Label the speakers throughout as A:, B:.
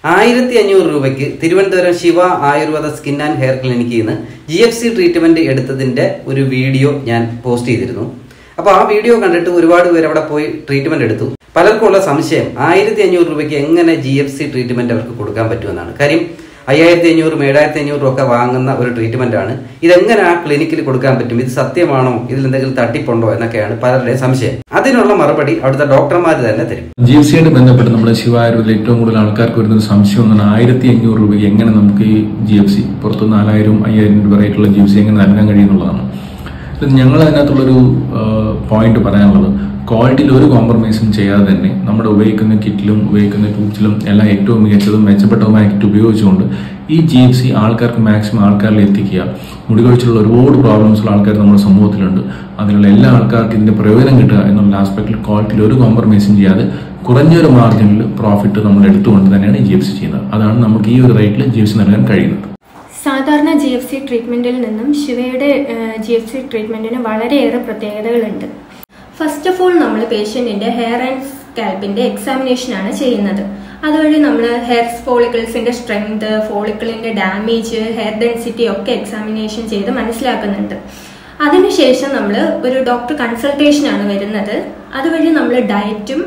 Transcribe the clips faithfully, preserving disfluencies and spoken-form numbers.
A: ആയിരത്തി അഞ്ഞൂറ് രൂപയ്ക്ക് Thiruvananthapuram Shiva Ayurveda skin and hair ക്ലിനിക്കിൽ നിന്ന് ജി എഫ് സി ട്രീറ്റ്മെന്റ് എടുത്തതിന്റെ ഒരു വീഡിയോ ഞാൻ പോസ്റ്റ് ചെയ്തിരുന്നു. അപ്പോൾ ആ വീഡിയോ കണ്ടിട്ട് ഒരുപാട് പേര് അവിടെ പോയി ട്രീറ്റ്മെന്റ് എടുത്തു. പലർക്കുള്ള സംശയം ആയിരത്തി അഞ്ഞൂറ് രൂപയ്ക്ക് എങ്ങനെ ജി എഫ് സി ട്രീറ്റ്മെന്റ് അവർക്ക് കൊടുക്കാൻ പറ്റുമെന്നാണ്. കാര്യം അയ്യായിരത്തി അഞ്ഞൂറും ഏഴായിരത്തി അഞ്ഞൂറും ഒക്കെ വാങ്ങുന്ന ഒരു ട്രീറ്റ്മെന്റ് ആണ്. ഇതെങ്ങനെ ആ ക്ലിനിക്കിൽ കൊടുക്കാൻ പറ്റും, ഇത് സത്യമാണോ, ഇതിൽ എന്തെങ്കിലും തട്ടിപ്പുണ്ടോ എന്നൊക്കെയാണ് പലരുടെയും സംശയം. അതിനുള്ള മറുപടി അവിടുത്തെ ഡോക്ടർമാർ തന്നെ തരും.
B: ജി എഫ് സിയായിട്ട് ബന്ധപ്പെട്ട് നമ്മുടെ ശിവ ആയുർവേദത്തിൽ ഏറ്റവും കൂടുതൽ ആൾക്കാർക്ക് വരുന്ന ഒരു സംശയം എന്നാണ് ആയിരത്തി അഞ്ഞൂറ് രൂപയ്ക്ക് എങ്ങനെ നമുക്ക് ഈ ജി എഫ് സി പുറത്ത് നാലായിരം അയ്യായിരം രൂപ റേറ്റുള്ള ജി എഫ് സി എങ്ങനെ നൽകാൻ കഴിയുന്നുള്ളതാണ്. ഞങ്ങൾ അതിനകത്തുള്ളൊരു പോയിന്റ് പറയാനുള്ളത്, ക്വാളിറ്റിയിൽ ഒരു കോംപ്രമൈസും ചെയ്യാതെ തന്നെ നമ്മുടെ ഉപയോഗിക്കുന്ന കിറ്റിലും ഉപയോഗിക്കുന്ന ട്യൂബ്സിലും എല്ലാം ഏറ്റവും മികച്ചതും മെച്ചപ്പെട്ടതുമായ കിറ്റ് ഉപയോഗിച്ചുകൊണ്ട് ഈ ജി എഫ് സി ആൾക്കാർക്ക് മാക്സിമം ആൾക്കാരിൽ എത്തിക്കുക. മുടി കൊഴിച്ചിലുള്ള ഒരുപാട് പ്രോബ്ലംസുള്ള ആൾക്കാർ നമ്മുടെ സമൂഹത്തിലുണ്ട്. അതിനുള്ള എല്ലാ ആൾക്കാർക്കും ഇതിന്റെ പ്രയോജനം കിട്ടുക എന്നുള്ള ആസ്പെക്റ്റിൽ ക്വാളിറ്റിയിൽ ഒരു കോംപ്രമൈസും ചെയ്യാതെ കുറഞ്ഞൊരു മാർജിനിൽ പ്രോഫിറ്റ് നമ്മൾ എടുത്തുകൊണ്ട് തന്നെയാണ് ഈ ജി എഫ് സി ചെയ്യുന്നത്. അതാണ് നമുക്ക് ഈ ഒരു റേറ്റിൽ ജി എഫ് സി നൽകാൻ കഴിയുന്നത്.
C: സാധാരണ ജി എഫ് സി ട്രീറ്റ്മെന്റിൽ നിന്നും ശിവയുടെ ജി എഫ് സി ട്രീറ്റ്മെന്റിന് വളരെയേറെ പ്രത്യേകതകളുണ്ട്. ഫസ്റ്റ് ഓഫ് ഓൾ നമ്മൾ പേഷ്യന്റിന്റെ ഹെയർ ആൻഡ് സ്കാൽപ്പിന്റെ എക്സാമിനേഷൻ ആണ് ചെയ്യുന്നത്. അതുവഴി നമ്മൾ ഹെയർ ഫോളിക്കിൾസിന്റെ സ്ട്രെങ്ത്, ഫോളിക്കിളിന്റെ ഡാമേജ്, ഹെയർ ഡെൻസിറ്റി ഒക്കെ എക്സാമിനേഷൻ ചെയ്ത് മനസ്സിലാക്കുന്നുണ്ട്. അതിനുശേഷം നമ്മൾ ഒരു ഡോക്ടർ കൺസൾട്ടേഷൻ ആണ് വരുന്നത്. അതുവഴി നമ്മൾ ഡയറ്റും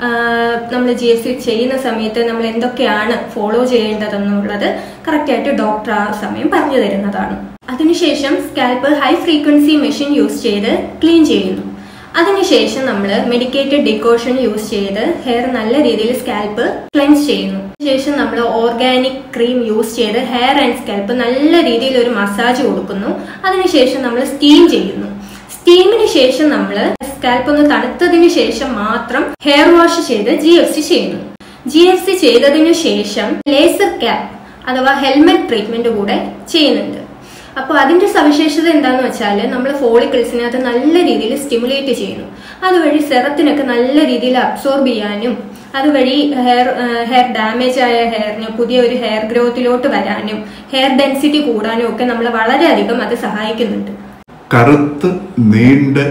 C: നമ്മൾ ജി എഫ് സി ചെയ്യുന്ന സമയത്ത് നമ്മൾ എന്തൊക്കെയാണ് ഫോളോ ചെയ്യേണ്ടതെന്നുള്ളത് കറക്റ്റായിട്ട് ഡോക്ടർ ആ സമയം പറഞ്ഞു തരുന്നതാണ്. അതിനുശേഷം scalp high frequency machine use ചെയ്ത് ക്ലീൻ ചെയ്യുന്നു. അതിനുശേഷം നമ്മൾ മെഡിക്കേറ്റഡ് ഡിക്കോഷൻ യൂസ് ചെയ്ത് ഹെയർ നല്ല രീതിയിൽ സ്കാൽപ്പ് ക്ലെൻസ് ചെയ്യുന്നു. ശേഷം നമ്മൾ ഓർഗാനിക് ക്രീം യൂസ് ചെയ്ത് ഹെയർ ആൻഡ് സ്കാൽപ്പ് നല്ല രീതിയിൽ ഒരു മസാജ് കൊടുക്കുന്നു. അതിനുശേഷം നമ്മൾ സ്റ്റീം ചെയ്യുന്നു. സ്റ്റീമിന് ശേഷം നമ്മൾ സ്കാൽപ്പ് ഒന്ന് തണുത്തതിന് ശേഷം മാത്രം ഹെയർ വാഷ് ചെയ്ത് ജി എഫ് സി ചെയ്യുന്നു. ജി എഫ് സി ചെയ്തതിനു ശേഷം ലേസർ ക്യാപ്പ് അഥവാ ഹെൽമെറ്റ് ട്രീറ്റ്മെന്റ് കൂടെ ചെയ്യുന്നുണ്ട്. അപ്പോൾ അതിന്റെ സവിശേഷത എന്താന്ന് വെച്ചാൽ നമ്മൾ ഫോളിക്കിൾസിനെ അത് നല്ല രീതിയിൽ സ്റ്റിമുലേറ്റ് ചെയ്യുന്നു. അതുവഴി സെറത്തിനൊക്കെ നല്ല രീതിയിൽ അബ്സോർബ് ചെയ്യാനും അതുവഴി ഹെയർ ഹെയർ ഡാമേജ് ആയ ഹെയറിന് പുതിയ ഒരു ഹെയർ ഗ്രോത്തിലോട്ട് വരാനും ഹെയർ ഡെൻസിറ്റി കൂടാനും ഒക്കെ നമ്മൾ വളരെയധികം അത് സഹായിക്കുന്നുണ്ട്.
D: കറുത്ത് നീണ്ട്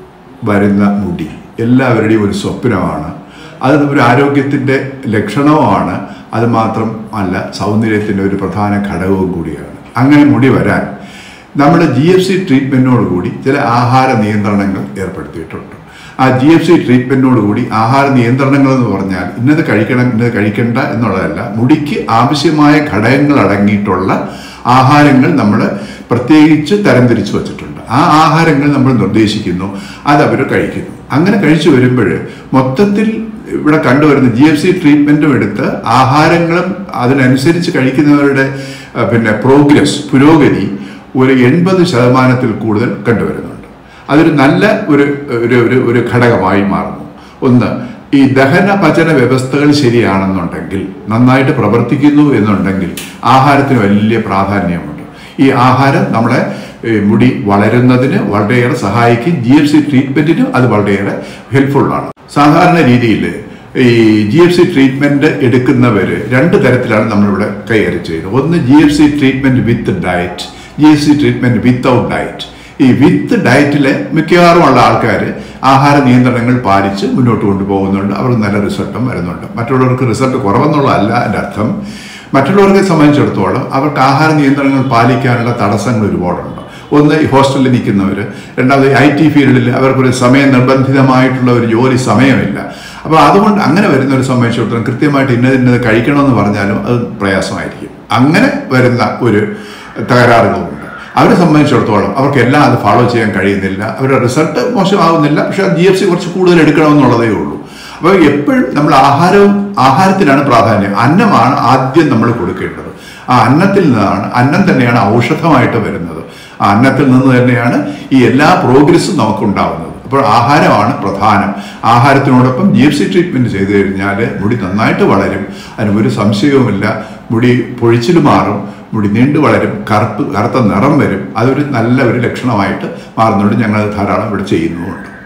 D: വരുന്ന മുടി എല്ലാവരുടെയും ഒരു സ്വപ്നമാണ്. അത് ഒരു ആരോഗ്യത്തിൻ്റെ ലക്ഷണവുമാണ്. അത് മാത്രം അല്ല, സൗന്ദര്യത്തിൻ്റെ ഒരു പ്രധാന ഘടകവും കൂടിയാണ്. അങ്ങനെ മുടി വരാൻ നമ്മൾ ജി എഫ് സി ട്രീറ്റ്മെൻറ്റിനോടുകൂടി ചില ആഹാര നിയന്ത്രണങ്ങൾ ഏർപ്പെടുത്തിയിട്ടുണ്ട്. ആ ജി എഫ് സി ട്രീറ്റ്മെൻറ്റിനോടുകൂടി ആഹാര നിയന്ത്രണങ്ങൾ എന്ന് പറഞ്ഞാൽ ഇന്നത് കഴിക്കണം ഇന്നത് കഴിക്കണ്ട എന്നുള്ളതല്ല, മുടിക്ക് ആവശ്യമായ ഘടകങ്ങൾ അടങ്ങിയിട്ടുള്ള ആഹാരങ്ങൾ നമ്മൾ പ്രത്യേകിച്ച് തരംതിരിച്ചു വച്ചിട്ടുണ്ട്. ആ ആഹാരങ്ങൾ നമ്മൾ നിർദ്ദേശിക്കുന്നു, അത് അവർ കഴിക്കുന്നു. അങ്ങനെ കഴിച്ചു വരുമ്പോൾ മൊത്തത്തിൽ ഇവിടെ കണ്ടുവരുന്ന ജി എഫ് സി ട്രീറ്റ്മെൻറ്റും എടുത്ത് ആഹാരങ്ങളും അതിനനുസരിച്ച് കഴിക്കുന്നവരുടെ പിന്നെ പ്രോഗ്രസ് പുരോഗതി ഒരു എൺപത് ശതമാനത്തിൽ കൂടുതൽ കണ്ടുവരുന്നുണ്ട്. അതൊരു നല്ല ഒരു ഒരു ഒരു ഘടകമായി മാറുന്നു. ഒന്ന്, ഈ ദഹന പചന വ്യവസ്ഥകൾ ശരിയാണെന്നുണ്ടെങ്കിൽ, നന്നായിട്ട് പ്രവർത്തിക്കുന്നു എന്നുണ്ടെങ്കിൽ ആഹാരത്തിന് വലിയ പ്രാധാന്യമുണ്ട്. ഈ ആഹാരം നമ്മളെ മുടി വളരുന്നതിന് വളരെയേറെ സഹായിക്കും. ജി എഫ് സി ട്രീറ്റ്മെന്റിനും അത് വളരെയേറെ ഹെൽപ്ഫുള്ളാണ്. സാധാരണ രീതിയിൽ ഈ ജി എഫ് സി ട്രീറ്റ്മെന്റ് എടുക്കുന്നവർ രണ്ട് തരത്തിലാണ് നമ്മളിവിടെ കൈകാര്യം ചെയ്യുന്നത്. ഒന്ന് G F C treatment with diet, G F C treatment without diet. ഈ വിത്ത് ഡയറ്റിലെ മിക്കവാറും ഉള്ള ആൾക്കാർ ആഹാര നിയന്ത്രണങ്ങൾ പാലിച്ച് മുന്നോട്ട് കൊണ്ടുപോകുന്നുണ്ട്. അവർക്ക് നല്ല റിസൾട്ടും വരുന്നുണ്ട്. മറ്റുള്ളവർക്ക് റിസൾട്ട് കുറവെന്നുള്ളതല്ല എൻ്റെ അർത്ഥം. മറ്റുള്ളവരെ സംബന്ധിച്ചിടത്തോളം അവർക്ക് ആഹാര നിയന്ത്രണങ്ങൾ പാലിക്കാനുള്ള തടസ്സങ്ങൾ ഒരുപാടുണ്ട്. ഒന്ന്, ഈ ഹോസ്റ്റലിൽ നിൽക്കുന്നവർ. രണ്ടാമത് ഐ ടി ഫീൽഡിൽ അവർക്കൊരു സമയ നിർബന്ധിതമായിട്ടുള്ള ഒരു ജോലി സമയമില്ല. അപ്പോൾ അതുകൊണ്ട് അങ്ങനെ വരുന്നവരെ സംബന്ധിച്ചിടത്തോളം കൃത്യമായിട്ട് ഇന്നത് ഇന്നത് കഴിക്കണമെന്ന് പറഞ്ഞാലും അത് പ്രയാസമായിരിക്കും. അങ്ങനെ വരുന്ന ഒരു തകരാറുകളുണ്ട്. അവരെ സംബന്ധിച്ചിടത്തോളം അവർക്ക് എല്ലാം അത് ഫോളോ ചെയ്യാൻ കഴിയുന്നില്ല. അവരുടെ റിസൾട്ട് മോശമാവുന്നില്ല, പക്ഷെ ജി എഫ് സി കുറച്ച് കൂടുതൽ എടുക്കണമെന്നുള്ളതേ ഉള്ളൂ. അപ്പോൾ എപ്പോഴും നമ്മൾ ആഹാരവും ആഹാരത്തിനാണ് പ്രാധാന്യം. അന്നമാണ് ആദ്യം നമ്മൾ കൊടുക്കേണ്ടത്. ആ അന്നത്തിൽ നിന്നാണ്, അന്നം തന്നെയാണ് ഔഷധമായിട്ട് വരുന്നത്. ആ അന്നത്തിൽ നിന്ന് തന്നെയാണ് ഈ എല്ലാ പ്രോഗ്രസ്സും നമുക്കുണ്ടാവുന്നത്. അപ്പോൾ ആഹാരമാണ് പ്രധാനം. ആഹാരത്തിനോടൊപ്പം ജി എഫ് സി ട്രീറ്റ്മെൻറ്റ് ചെയ്തു കഴിഞ്ഞാൽ മുടി നന്നായിട്ട് വളരും. അതിന് ഒരു സംശയവുമില്ല. മുടി പൊഴിച്ചിൽ മാറും, മുടി നീണ്ടു വളരും, കറുപ്പ് കറുത്ത നിറം വരും. അതൊരു നല്ല ഒരു ലക്ഷണമായിട്ട് മാറുന്നുണ്ട്. ഞങ്ങൾ ധാരാളം ഇവിടെ ചെയ്യുന്നുമുണ്ട്.